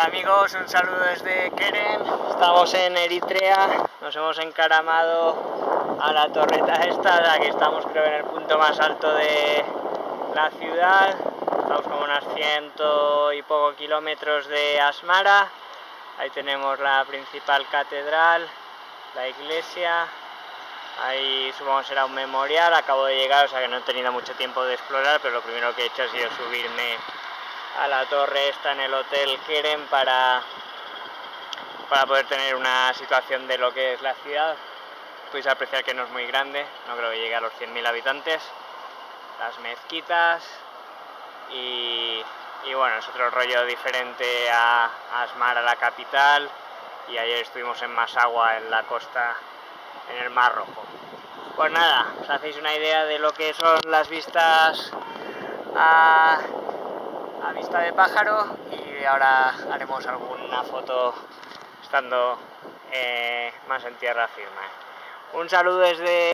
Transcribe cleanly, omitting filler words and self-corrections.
Hola amigos, un saludo desde Keren. Estamos en Eritrea, nos hemos encaramado a la torreta esta, que estamos creo en el punto más alto de la ciudad. Estamos como unos 100 y poco kilómetros de Asmara. Ahí tenemos la principal catedral, la iglesia. Ahí supongo que será un memorial. Acabo de llegar, o sea que no he tenido mucho tiempo de explorar, pero lo primero que he hecho ha sido subirme a la torre esta en el hotel Keren para poder tener una situación de lo que es la ciudad. Podéis apreciar que no es muy grande, no creo que llegue a los 100.000 habitantes. Las mezquitas y bueno, es otro rollo diferente a Asmara, la capital, y ayer estuvimos en Massawa, en la costa, en el Mar Rojo. Pues nada, os hacéis una idea de lo que son las vistas a vista de pájaro, y ahora haremos alguna foto estando más en tierra firme. Un saludo desde